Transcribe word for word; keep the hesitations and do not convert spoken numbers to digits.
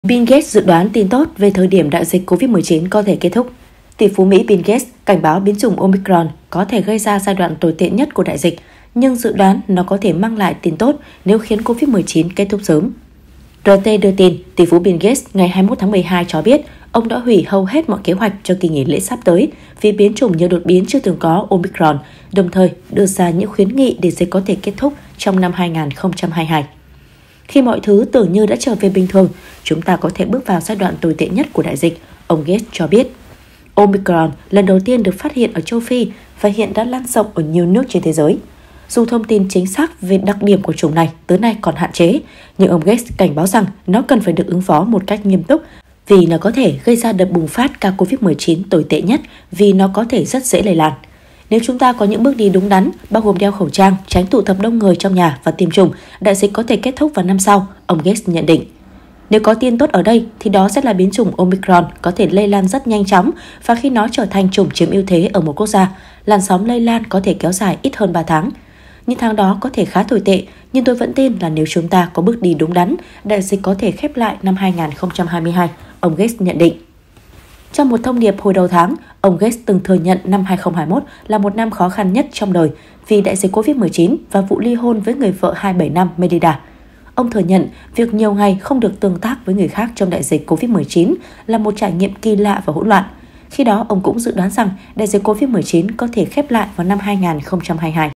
Bill Gates dự đoán tin tốt về thời điểm đại dịch Covid mười chín có thể kết thúc. Tỷ phú Mỹ Bill Gates cảnh báo biến chủng Omicron có thể gây ra giai đoạn tồi tệ nhất của đại dịch, nhưng dự đoán nó có thể mang lại tin tốt nếu khiến Covid mười chín kết thúc sớm. rờ tê đưa tin, tỷ phú Bill Gates ngày hai mươi mốt tháng mười hai cho biết ông đã hủy hầu hết mọi kế hoạch cho kỳ nghỉ lễ sắp tới vì biến chủng nhiều đột biến chưa từng có Omicron, đồng thời đưa ra những khuyến nghị để dịch có thể kết thúc trong năm hai nghìn không trăm hai mươi hai. Khi mọi thứ tưởng như đã trở về bình thường, chúng ta có thể bước vào giai đoạn tồi tệ nhất của đại dịch, ông Gates cho biết. Omicron lần đầu tiên được phát hiện ở châu Phi và hiện đã lan rộng ở nhiều nước trên thế giới. Dù thông tin chính xác về đặc điểm của chủng này tới nay còn hạn chế, nhưng ông Gates cảnh báo rằng nó cần phải được ứng phó một cách nghiêm túc vì nó có thể gây ra đợt bùng phát ca Covid mười chín tồi tệ nhất vì nó có thể rất dễ lây lan. Nếu chúng ta có những bước đi đúng đắn, bao gồm đeo khẩu trang, tránh tụ tập đông người trong nhà và tiêm chủng, đại dịch có thể kết thúc vào năm sau, ông Gates nhận định. Nếu có tin tốt ở đây thì đó sẽ là biến chủng Omicron có thể lây lan rất nhanh chóng và khi nó trở thành chủng chiếm ưu thế ở một quốc gia, làn sóng lây lan có thể kéo dài ít hơn ba tháng. Những tháng đó có thể khá tồi tệ, nhưng tôi vẫn tin là nếu chúng ta có bước đi đúng đắn, đại dịch có thể khép lại năm hai nghìn không trăm hai mươi hai, ông Gates nhận định. Trong một thông điệp hồi đầu tháng, ông Gates từng thừa nhận năm hai nghìn không trăm hai mươi mốt là một năm khó khăn nhất trong đời vì đại dịch Covid mười chín và vụ ly hôn với người vợ hai mươi bảy năm Melinda. Ông thừa nhận việc nhiều ngày không được tương tác với người khác trong đại dịch Covid mười chín là một trải nghiệm kỳ lạ và hỗn loạn. Khi đó, ông cũng dự đoán rằng đại dịch Covid mười chín có thể khép lại vào năm hai nghìn không trăm hai mươi hai.